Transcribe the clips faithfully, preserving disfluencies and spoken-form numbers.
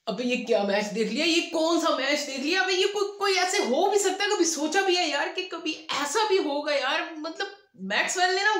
अबे ये क्या मैच देख लिया, ये कौन सा मैच देख लिया? अबे ये कोई कोई ऐसे हो भी सकता है? कभी सोचा भी है यार कि कभी ऐसा भी होगा यार? मतलब मैक्सवेल ने ना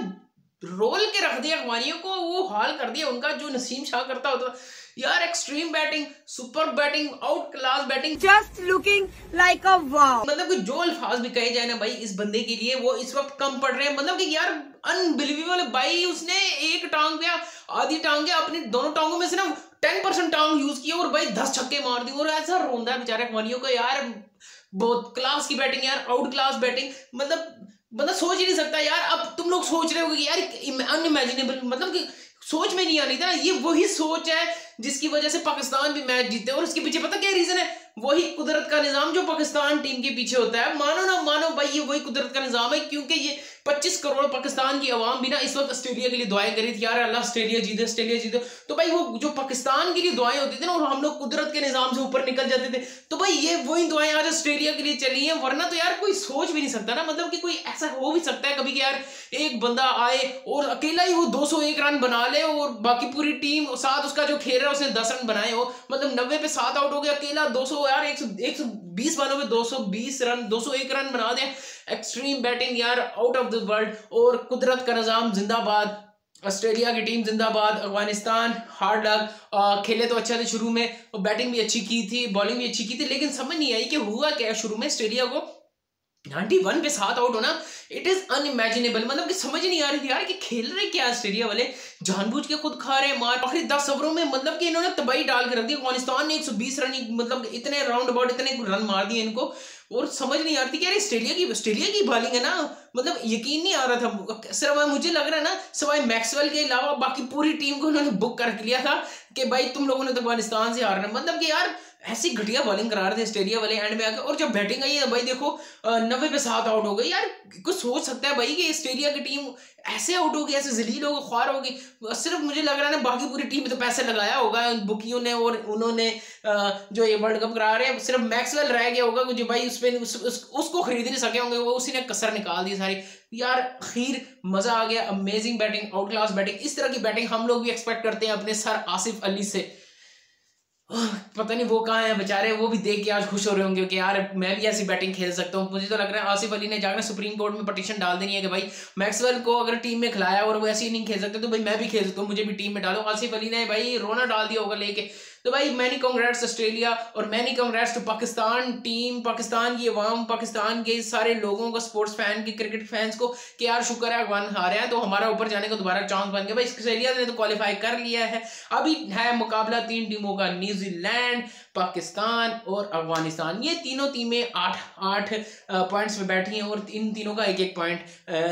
रोल के रख दिया अफगानियों को, वो हाल कर दिया उनका जो नसीम शाह करता होता यार। Extreme batting, super batting, out class batting, just looking like a wow. मतलब कि जो अल्फाज भी कहे जाए ना भाई इस बंदे के लिए वो इस वक्त कम पड़ रहे हैं। मतलब कि यार अनबिलीवेबल भाई, उसने एक टांग पे आधी टांग अपनी दोनों टांगों में से ना टेन परसेंट टांग यूज किया और भाई दस छक्के मार दिए और ऐसा रोंदा है बेचारे अफगानियों को यार। बहुत क्लास की बैटिंग यार, आउट क्लास बैटिंग। मतलब बंदा सोच ही नहीं सकता यार। अब तुम लोग सोच रहे हो कि यार अनइमेजिनेबल, मतलब कि सोच में नहीं आनी था। ये वही सोच है जिसकी वजह से पाकिस्तान भी मैच जीते और उसके पीछे पता क्या रीजन है? वही कुदरत का निजाम जो पाकिस्तान टीम के पीछे होता है। मानो ना मानो भाई, ये वही कुदरत का निजाम है, क्योंकि ये पच्चीस करोड़ पाकिस्तान की आवाम भी ना इस वक्त ऑस्ट्रेलिया के लिए दुआएं करी थी यार, अल्लाह ऑस्ट्रेलिया जीते, ऑस्ट्रेलिया जीते। तो भाई वो जो पाकिस्तान के लिए दुआएं होती थी ना और हम लोग कुदरत के निजाम से ऊपर निकल जाते थे, तो भाई ये वही दुआएं आज ऑस्ट्रेलिया के लिए चली हैं। वरना तो यार कोई सोच भी नहीं सकता ना, मतलब कि कोई ऐसा हो भी सकता है कभी कि यार एक बंदा आए और अकेला ही वो दो सौ एक रन बना ले और बाकी पूरी टीम साथ उसका जो खेल रहा है उसने दस रन बनाए हो। मतलब नब्बे पे सात आउट हो गया, अकेला दो सौ यार एक सौ बीस बालों में दो सौ बीस रन, दो सौ एक रन बना दे। एक्सट्रीम बैटिंग यार, आउट ऑफ द वर्ल्ड। और कुदरत का निजाम जिंदाबाद, ऑस्ट्रेलिया की टीम जिंदाबाद। अफगानिस्तान हार्ड लक, खेले तो अच्छा थे शुरू में, बैटिंग भी अच्छी की थी, बॉलिंग भी अच्छी की थी, लेकिन समझ नहीं आई कि हुआ क्या शुरू में। ऑस्ट्रेलिया को इक्यानवे पे सात आउट होना, इट इज अनइमेजिनेबल। मतलब कि समझ नहीं आ रही थी यार कि खेल रहे क्या ऑस्ट्रेलिया वाले, जानबूझ के खुद खा रहे मार। आखिरी दस ओवरों में मतलब कि इन्होंने तबाही डाल के रख दी। अफगानिस्तान ने एक सौ बीस रन, मतलब इतने राउंड अबाउट इतने रन मार दिए इनको, और समझ नहीं आ रही थी कि यार ऑस्ट्रेलिया की ऑस्ट्रेलिया की बॉलिंग है ना, मतलब यकीन नहीं आ रहा था। सिर्फ मुझे लग रहा है ना सिवाय मैक्सवेल के अलावा बाकी पूरी टीम को उन्होंने बुक कर लिया था कि भाई तुम लोगों ने तो अफगानिस्तान से हारना। मतलब कि यार ऐसी घटिया बॉलिंग करा रहे थे ऑस्ट्रेलिया वाले एंड में आकर, और जब बैटिंग आई है भाई देखो नब्बे पे सात आउट हो गई यार। कुछ सोच सकता है भाई कि ऑस्ट्रेलिया की टीम ऐसे आउट होगी, ऐसे जलील होगी, ख्वार होगी? सिर्फ मुझे लग रहा है ना बाकी पूरी टीम में तो पैसे लगाया होगा बुकियों ने और उन्होंने जो ये वर्ल्ड कप करा रहे हैं, सिर्फ मैक्सवेल रह गया होगा जो भाई उस पर उस, उस, उसको खरीद नहीं सके होंगे, वो उसी ने कसर निकाल दी सारी यार। खीर मजा आ गया, amazing batting, out class batting. इस तरह की बैटिंग हम लोग भी एक्सपेक्ट करते हैं अपने सर आसिफ अली से। पता नहीं वो कहाँ है बेचारे, वो भी देख के आज खुश हो रहे होंगे कि यार मैं भी ऐसी बैटिंग खेल सकता हूँ। मुझे तो लग रहा है आसिफ अली ने जाकर सुप्रीम कोर्ट में पटिशन डाल देनी है कि भाई मैक्सवेल को अगर टीम में खिलाया और वो ऐसे ही नहीं खेल सकते तो भाई मैं भी खेल सकता हूँ, मुझे भी टीम में डालो। आसिफ अली ने भाई रोना डाल दिया होगा लेके। तो भाई मैनी कांग्रेट्स ऑस्ट्रेलिया और many congrats to Pakistan team, Pakistan की अवाम, पाकिस्तान के सारे लोगों को, स्पोर्ट्स फैन के, क्रिकेट फैंस को कि यार शुक्र है अफगान हारे हैं तो हमारा ऊपर जाने का दोबारा चांस बन गया। भाई ऑस्ट्रेलिया ने तो क्वालिफाई कर लिया है। अभी है मुकाबला तीन टीमों का, न्यूजीलैंड, पाकिस्तान और अफगानिस्तान। ये तीनों टीमें आठ आठ पॉइंट्स पे बैठी हैं और इन तीनों का एक एक पॉइंट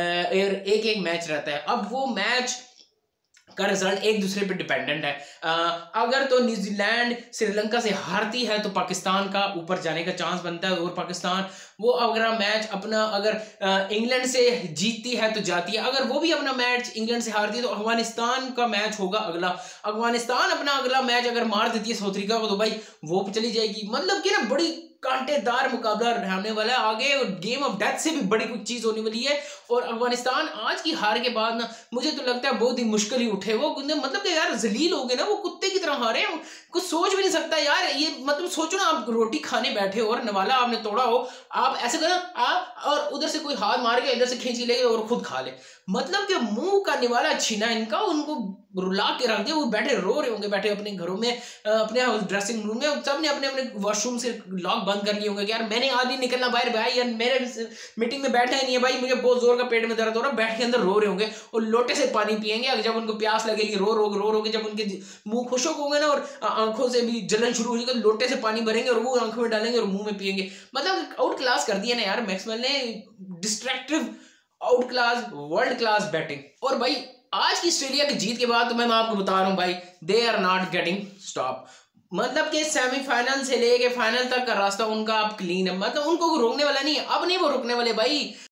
एक एक मैच रहता है। अब वो मैच का रिजल्ट एक दूसरे पे डिपेंडेंट है। आ, अगर तो न्यूजीलैंड श्रीलंका से हारती है तो पाकिस्तान का ऊपर जाने का चांस बनता है, और पाकिस्तान वो अगर मैच अपना अगर इंग्लैंड से जीतती है तो जाती है। अगर वो भी अपना मैच इंग्लैंड से हारती है तो अफगानिस्तान का मैच होगा अगला। अफगानिस्तान अपना अगला मैच अगर मार देती है साउथ अफ्रीका को तो भाई वो चली जाएगी। मतलब कि ना बड़ी कांटेदार मुकाबला रहने वाला है आगे, और गेम ऑफ डेथ से भी बड़ी कुछ चीज होने वाली है। और अफगानिस्तान आज की हार के बाद ना मुझे तो लगता है बहुत ही मुश्किल ही उठे वो, मतलब कि यार जलील हो गए ना, वो कुत्ते की तरह हारे हैं। कुछ सोच भी नहीं सकता यार ये। मतलब सोचो ना आप रोटी खाने बैठे हो और नवाला आपने तोड़ा हो, आप ऐसे करो आप और उधर से कोई हाथ मार के इधर से खींच ले और खुद खा ले। मतलब कि मुंह का निवाला छीना इनका, उनको रुला के रख दिया। वो बैठे रो रहे होंगे बैठे अपने घरों में, अपने ड्रेसिंग रूम में, सब ने अपने अपने वॉशरूम से लॉक बंद कर लिए होंगे कि यार मैंने आज नहीं निकलना बाहर भाई, यार मेरे मीटिंग में बैठा ही नहीं है भाई, मुझे बहुत जोर का पेट में दर्द हो रहा है। बैठ के अंदर रो रहे होंगे और लोटे से पानी पियेंगे। अगर जब उनको प्यास लगेगी रो रो रो रो के जब उनके मुंह खुशक होंगे ना और आंखों से भी जलन शुरू हो जाएगी, लोटे से पानी भरेंगे और वो आंखों में डालेंगे और मुंह में पियेंगे। मतलब आउट क्लास कर दिया ना यार मैक्सवेल ने, destructive out class world class batting. और भाई आज की ऑस्ट्रेलिया की जीत के बाद तो मैं आपको बता रहा हूं भाई, they are not getting stop. मतलब कि सेमीफाइनल से लेके फाइनल तक का रास्ता उनका अब क्लीन है, मतलब उनको रोकने वाला नहीं है, अब नहीं वो रुकने वाले भाई।